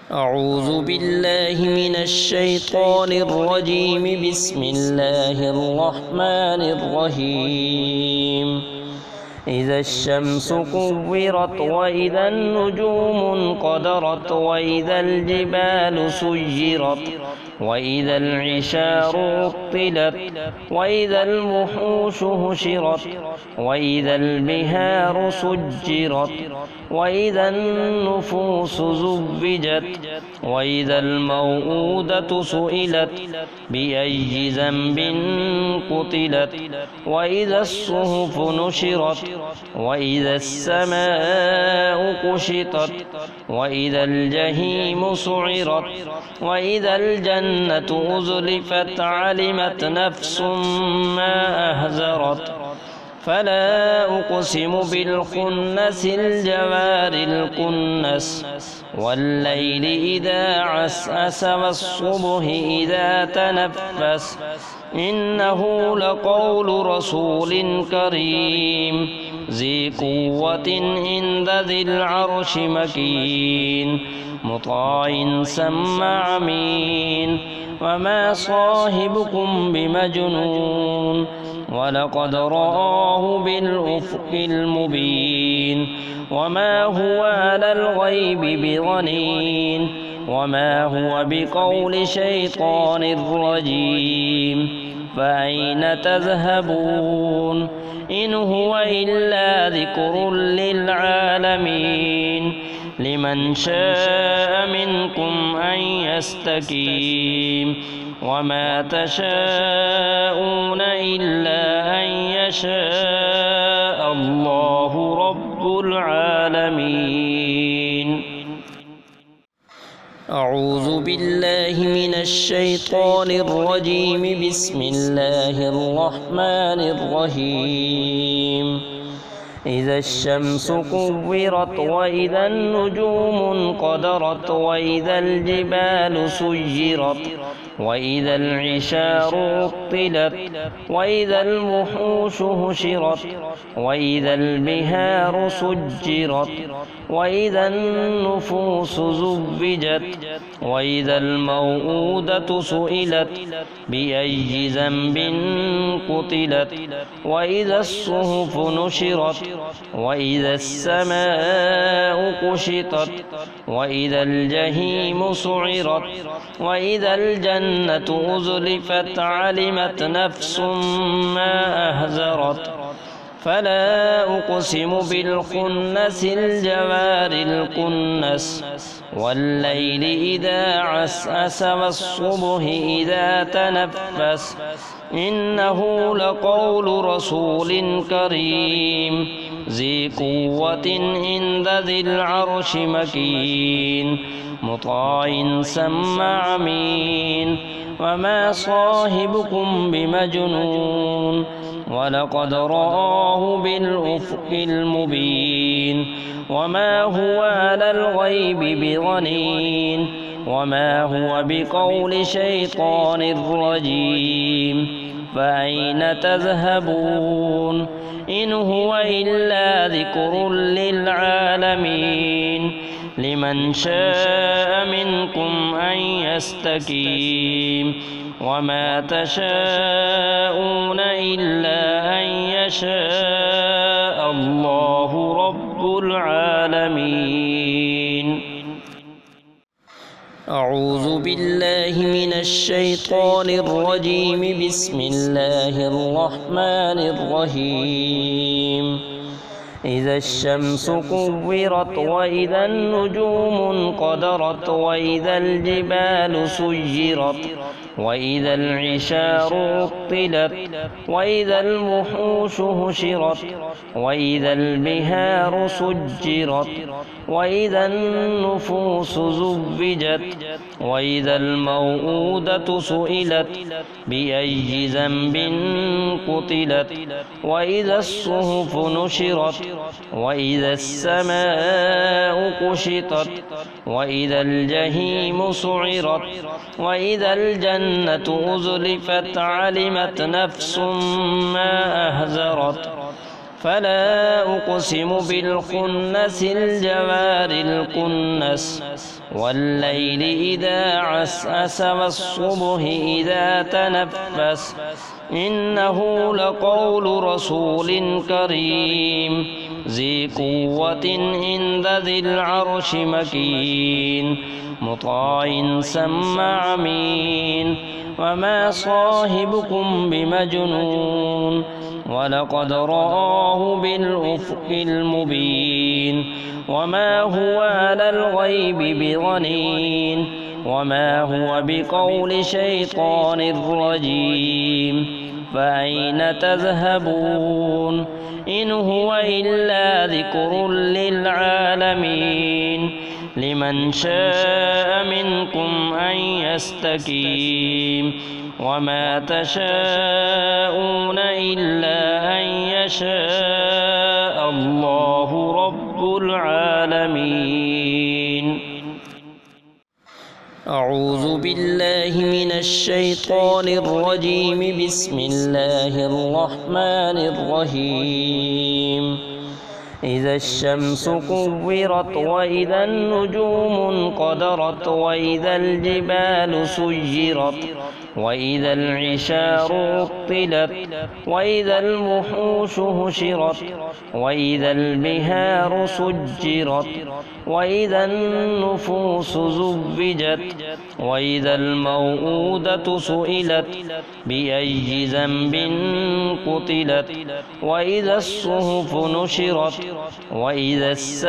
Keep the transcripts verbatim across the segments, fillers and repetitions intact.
أعوذ بالله من الشيطان الرجيم. بسم الله الرحمن الرحيم. إذا الشمس كورت وإذا النجوم انقدرت وإذا الجبال سيرت وإذا العشار عطلت وإذا الوحوش هشرت وإذا البحار سجرت وإذا النفوس زوجت وإذا الموءودة سئلت بأي ذنب قتلت وإذا الصحف نشرت وإذا السماء كشطت وإذا الجحيم سعرت وإذا الجنة أزلفت علمت نفس ما أحضرت فلا أقسم بالخنس الجوار الكنس والليل إذا عسعس والصبح إذا تنفس إنه لقول رسول كريم ذي قوة عند ذي العرش مكين مطاع ثم أمين وما صاحبكم بمجنون ولقد رآه بالأفق المبين وما هو على الغيب بضنين وما هو بقول شيطان رجيم فأين تذهبون إن هو إلا ذكر للعالمين لمن شاء منكم أن يستقيم وما تشاءون إلا أن يشاء الله رب العالمين. أعوذ بالله من الشيطان الرجيم. بسم الله الرحمن الرحيم. إذا الشمس كورت وإذا النجوم انقدرت وإذا الجبال سيرت وإذا العشار عطلت وإذا الوحوش هشرت وإذا البحار سجرت وإذا النفوس زوجت وإذا الموءودة سئلت بأي ذنب قتلت وإذا الصحف نشرت وإذا السماء كشطت وإذا الجحيم سعرت وإذا الجنة أزلفت علمت نفس ما أحضرت فلا أقسم بالخنس الجوار الكنس والليل إذا عسعس والصبح إذا تنفس إنه لقول رسول كريم ذي قوة عند ذي العرش مكين مطاع ثم أمين وما صاحبكم بمجنون ولقد رآه بالأفق المبين وما هو على الغيب بضنين وما هو بقول شيطان رجيم فأين تذهبون إن هو إلا ذكر للعالمين لمن شاء منكم أن يستقيم وما تشاءون إلا أن يشاء الله رب العالمين. أعوذ بالله من الشيطان الرجيم. بسم الله الرحمن الرحيم. إذا الشمس كورت وإذا النجوم انقدرت وإذا الجبال سيرت وإذا العشار عطلت وإذا الوحوش هشرت وإذا البحار سجرت وإذا النفوس زوجت وإذا الموءودة سئلت بأي ذنب قتلت وإذا الصحف نشرت وإذا السماء كشطت وإذا الجحيم سعرت وإذا الجنة أزلفت علمت نفس ما أحضرت فلا أقسم بالخنس الجوار الكنس والليل إذا عسعس والصبح إذا تنفس إنه لقول رسول كريم ذي قوة عند ذي العرش مكين مطاع ثم أمين وما صاحبكم بمجنون ولقد رآه بالأفق المبين وما هو على الغيب بضنين وما هو بقول شيطان رجيم فأين تذهبون إن هو إلا ذكر للعالمين لمن شاء منكم أن يستقيم وما تشاءون إلا أن يشاء الله رب العالمين. أعوذ بالله من الشيطان الرجيم. بسم الله الرحمن الرحيم. إذا الشمس كورت وإذا النجوم انقدرت وإذا الجبال سيرت وإذا العشار عطلت وإذا الوحوش هشرت وإذا البحار سجرت وإذا النفوس زوجت وإذا الموءودة سئلت بأي ذنب قتلت وإذا الصحف نشرت وإذا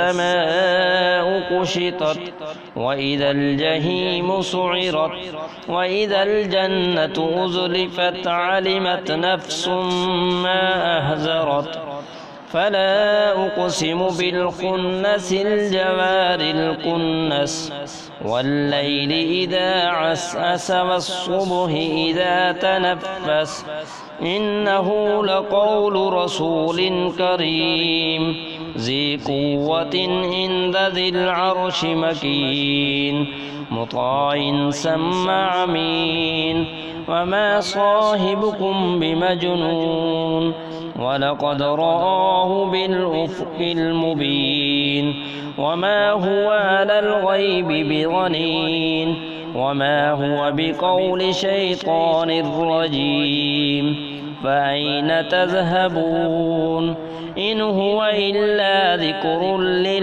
السماء كشطت وإذا الجحيم سعرت وإذا الجنة أزلفت علمت نفس ما أهزرت فلا أقسم بالخنس الجوار الكنس والليل إذا عسعس والصبح إذا تنفس إنه لقول رسول كريم ذي قوة عند ذي العرش مكين مطاع ثم أمين وما صاحبكم بمجنون ولقد رآه بالأفق المبين وما هو على الغيب بضنين وما هو بقول شيطان رجيم فأين تذهبون إن هو إلا ذكر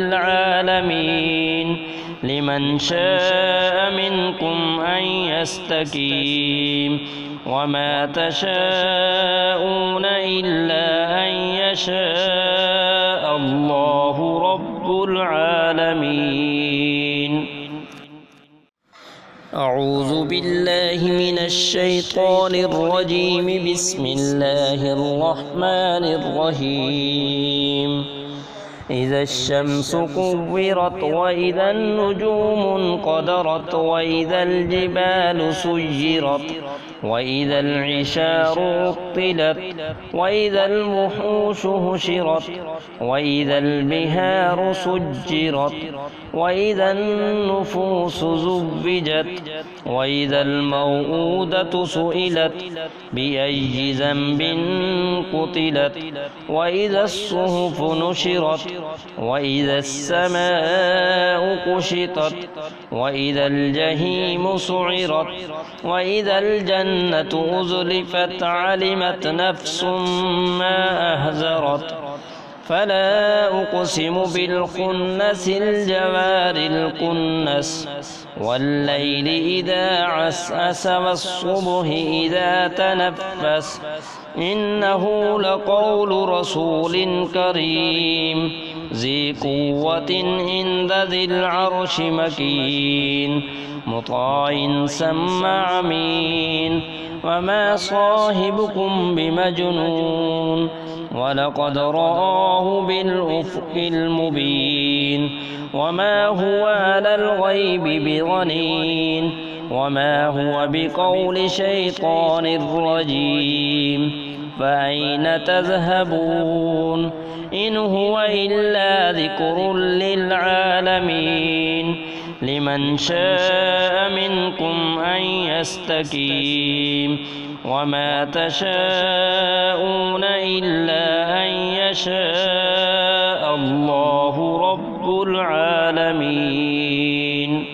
للعالمين لمن شاء منكم أن يستقيم وما تشاءون إلا أن يشاء الله رب العالمين. أعوذ بالله من الشيطان الرجيم. بسم الله الرحمن الرحيم. إذا الشمس كورت وإذا النجوم انقدرت وإذا الجبال سيرت وإذا العشار عطلت وإذا الوحوش هشرت وإذا البحار سجرت وإذا النفوس زوجت وإذا الموءودة سئلت بأي ذنب قتلت وإذا الصحف نشرت وإذا السماء كشطت وإذا الجحيم سعرت وإذا الجنة أزلفت علمت نفس ما أهزرت فلا أقسم بالخنس الجوار الكنس والليل إذا عسعس والصبح إذا تنفس إنه لقول رسول كريم ذي قوة عند ذي العرش مكين مطاع ثم أمين وما صاحبكم بمجنون ولقد رآه بالأفق المبين وما هو على الغيب بضنين وما هو بقول شيطان رجيم فأين تذهبون إن هو إلا ذكر للعالمين لمن شاء منكم أن يستقيم وما تشاءون إلا أن يشاء الله رب العالمين.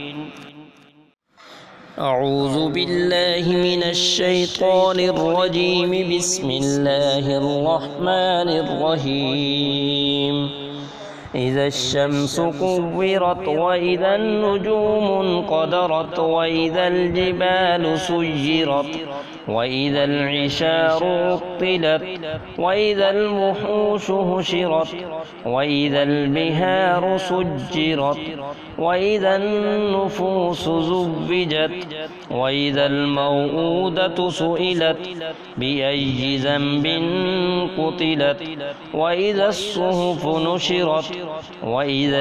أعوذ بالله من الشيطان الرجيم. بسم الله الرحمن الرحيم. إذا الشمس كورت وإذا النجوم انقدرت وإذا الجبال سيرت وإذا العشار عطلت وإذا الوحوش هشرت وإذا البحار سجرت وإذا النفوس زوجت وإذا الموءودة سئلت بأي ذنب قتلت وإذا الصحف نشرت وإذا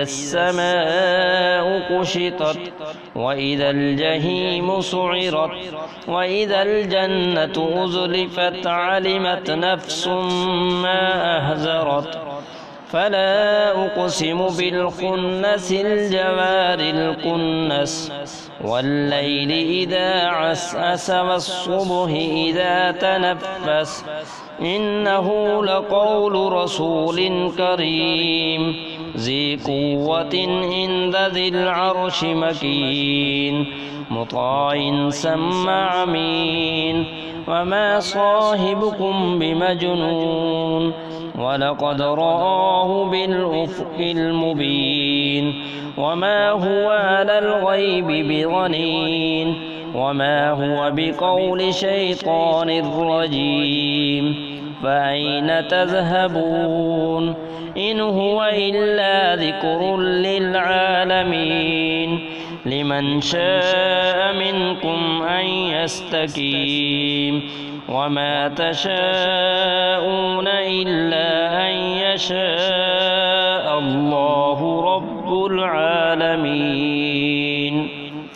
السماء كشطت وإذا الجحيم سعرت وإذا الجنة أزلفت علمت نفس ما أهزرت. فلا أقسم بالخنس الجوار الكنس والليل إذا عسعس والصبح إذا تنفس إنه لقول رسول كريم ذي قوة عند ذي العرش مكين مطاع ثم أمين. وما صاحبكم بمجنون ولقد رآه بالأفق المبين. وما هو على الغيب بضنين وما هو بقول شيطان رجيم. فأين تذهبون إن هو إلا ذكر للعالمين. لمن شاء منكم أن يستقيم. وما تشاءون إلا أن يشاء الله رب العالمين.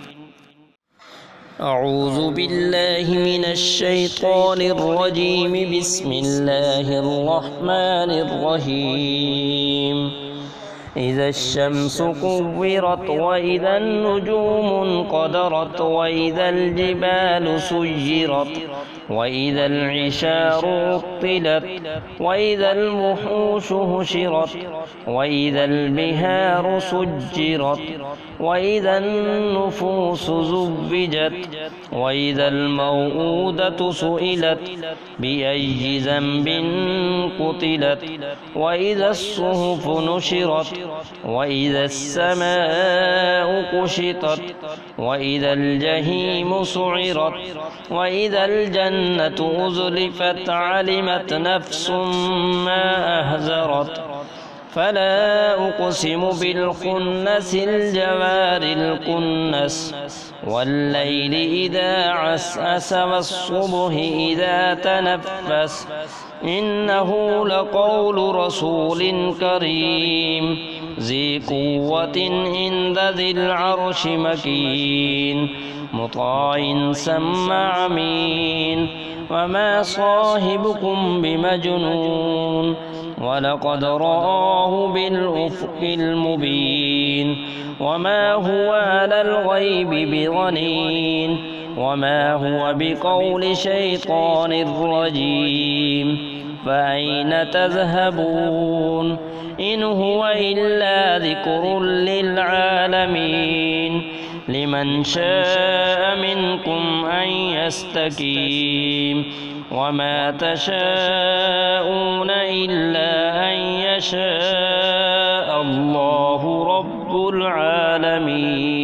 أعوذ بالله من الشيطان الرجيم. بسم الله الرحمن الرحيم. إذا الشمس كورت وإذا النجوم انقدرت وإذا الجبال سيرت وإذا العشار عطلت وإذا الوحوش هشرت وإذا البحار سجرت وإذا النفوس زوجت وإذا الموءودة سئلت بأي ذنب قتلت وإذا الصحف نشرت وإذا السماء كشطت وإذا الجحيم سعرت وإذا الجنة أزلفت علمت نفس ما أهزرت. فلا أقسم بالخنس الجوار الكنس والليل إذا عسعس والصبح إذا تنفس إنه لقول رسول كريم ذي قوة عند ذي العرش مكين مطاع ثم أمين. وما صاحبكم بمجنون ولقد رآه بالأفق المبين. وما هو على الغيب بضنين وما هو بقول شيطان رجيم. فأين تذهبون إن هو إلا ذكر للعالمين. لمن شاء منكم أن يستقيم. وما تشاءون إلا أن يشاء الله رب العالمين.